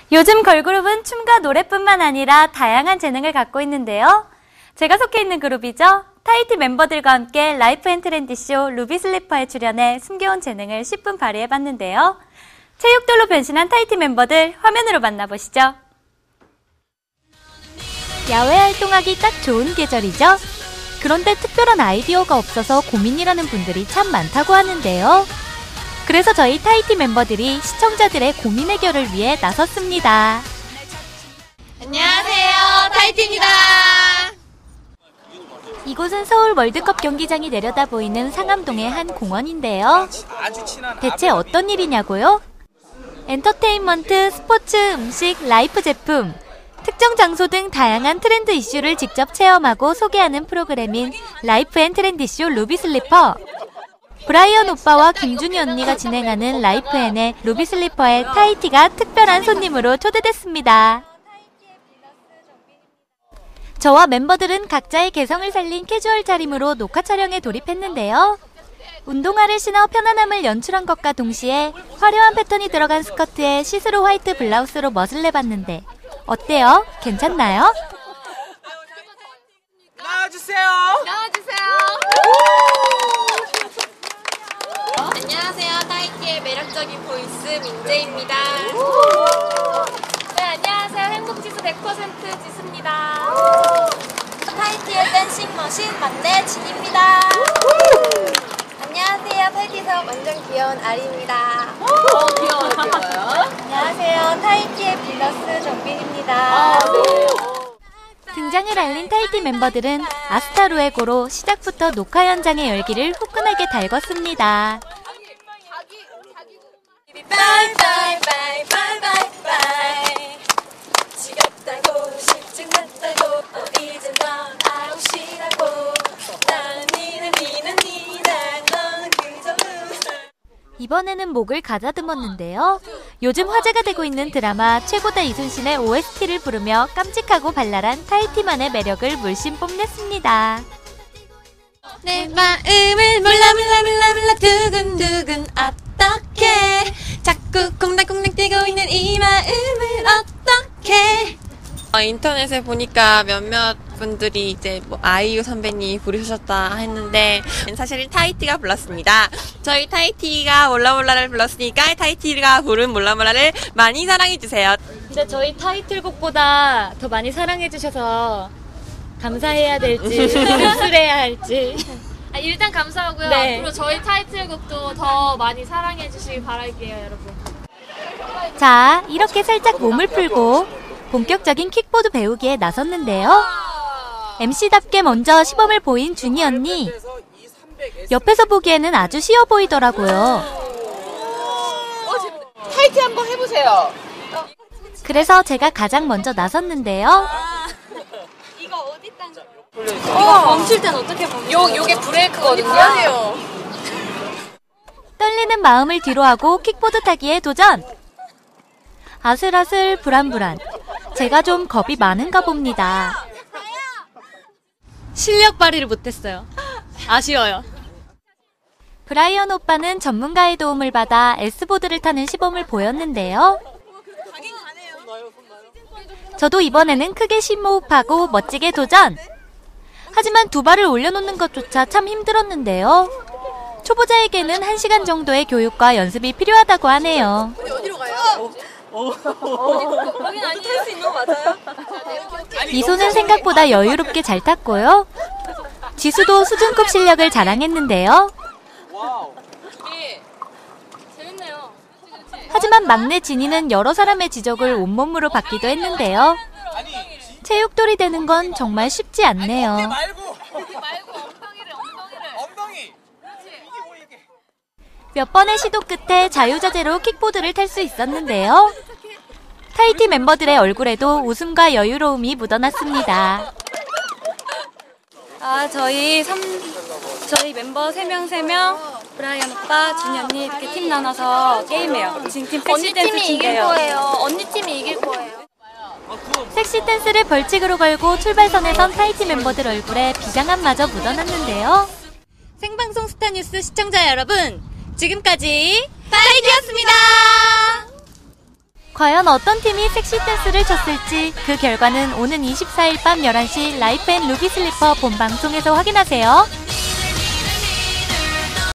요즘 걸그룹은 춤과 노래뿐만 아니라 다양한 재능을 갖고 있는데요. 제가 속해 있는 그룹이죠. 타이티 멤버들과 함께 라이프 앤 트렌디 쇼 루비 슬리퍼에 출연해 숨겨온 재능을 10분 발휘해봤는데요. 체육돌로 변신한 타이티 멤버들 화면으로 만나보시죠. 야외 활동하기 딱 좋은 계절이죠. 그런데 특별한 아이디어가 없어서 고민이라는 분들이 참 많다고 하는데요. 그래서 저희 타이티 멤버들이 시청자들의 고민 해결을 위해 나섰습니다. 안녕하세요, 타이티입니다. 이곳은 서울 월드컵 경기장이 내려다 보이는 상암동의 한 공원인데요. 대체 어떤 일이냐고요? 엔터테인먼트, 스포츠, 음식, 라이프 제품, 특정 장소 등 다양한 트렌드 이슈를 직접 체험하고 소개하는 프로그램인 라이프 앤 트렌디 쇼 루비 슬리퍼. 브라이언 오빠와 김준희 언니가 진행하는 라이프 앤의 루비 슬리퍼에 타이티가 특별한 손님으로 초대됐습니다. 저와 멤버들은 각자의 개성을 살린 캐주얼 차림으로 녹화 촬영에 돌입했는데요. 운동화를 신어 편안함을 연출한 것과 동시에 화려한 패턴이 들어간 스커트에 시스루 화이트 블라우스로 멋을 내봤는데 어때요? 괜찮나요? 나와주세요. 안녕하세요, 타이티의 매력적인 보이스 민재입니다. 네, 안녕하세요. 행복지수 100% 지수입니다. 타이티의 댄싱 머신 막내 진입니다. 안녕하세요, 타이티에서 완전 귀여운 아리입니다. 귀여워요. 안녕하세요. 타이티의 빌러스 정빈입니다. 등장을 알린 타이티 멤버들은 아스타루에고로 시작부터 녹화 현장의 열기를 후끈하게 달궜습니다. 바이바이바이바이바이 지겹다고 실증 났다고 이제 넌 아웃이라고 나는 니는 너는 그저 이번에는 목을 가다듬었는데요. 요즘 화제가 되고 있는 드라마 최고다 이순신의 OST를 부르며 깜찍하고 발랄한 타이티만의 매력을 물씬 뽐냈습니다. 내 마음을 몰라 두근두근 어떡해 자꾸 콩닥콩닥 뛰고 있는 이 마음을 어떡해. 인터넷에 보니까 몇몇 분들이 이제 뭐 아이유 선배님 부르셨다 했는데 사실 타이티가 불렀습니다. 저희 타이티가 몰라몰라를 불렀으니까 타이티가 부른 몰라몰라를 많이 사랑해주세요. 근데 저희 타이틀곡보다 더 많이 사랑해주셔서 감사해야 될지 씁쓸해야 할지. 일단 감사하고요. 네. 앞으로 저희 타이틀곡도 더 많이 사랑해주시기 바랄게요, 여러분. 자, 이렇게 살짝 몸을 풀고 본격적인 킥보드 배우기에 나섰는데요. MC답게 먼저 시범을 보인 준희 언니. 옆에서 보기에는 아주 쉬워 보이더라고요. 타이티 한번 해보세요. 그래서 제가 가장 먼저 나섰는데요. 이거 어디 딴 거요? 멈출 땐 어떻게 멈춰요? 요게 브레이크거든요. 떨리는 마음을 뒤로하고 킥보드 타기에 도전! 아슬아슬 불안불안. 제가 좀 겁이 많은가 봅니다. 실력 발휘를 못했어요. 아쉬워요. 브라이언 오빠는 전문가의 도움을 받아 S보드를 타는 시범을 보였는데요. 저도 이번에는 크게 심호흡하고 멋지게 도전! 하지만 두 발을 올려놓는 것조차 참 힘들었는데요. 초보자에게는 1시간 정도의 교육과 연습이 필요하다고 하네요. 어디로 가요? 여긴 아니에요. 탈수 있는 거 맞아요? 이소는 생각보다 여유롭게 잘 탔고요. 지수도 수준급 실력을 자랑했는데요. 재밌네요. 하지만 막내 진이는 여러 사람의 지적을 온몸으로 받기도 했는데요. 체육돌이 되는 건 정말 쉽지 않네요. 엉덩이. 몇 번의 시도 끝에 자유자재로 킥보드를 탈 수 있었는데요. 타이티 멤버들의 얼굴에도 웃음과 여유로움이 묻어났습니다. 저희 멤버 3명, 브라이언 오빠, 준이 언니 이렇게 팀 나눠서 게임해요. 지금 팀 섹시 댄스 팀이에요. 언니 팀이 이길 거예요. 섹시 댄스를 벌칙으로 걸고 출발선에 선 타이티 멤버들 얼굴에 비장함마저 묻어났는데요. 생방송 스타뉴스 시청자 여러분, 지금까지 타이티였습니다. 과연 어떤 팀이 섹시 댄스를 췄을지 그 결과는 오는 24일 밤 11시 라이프 앤 루비 슬리퍼 본방송에서 확인하세요.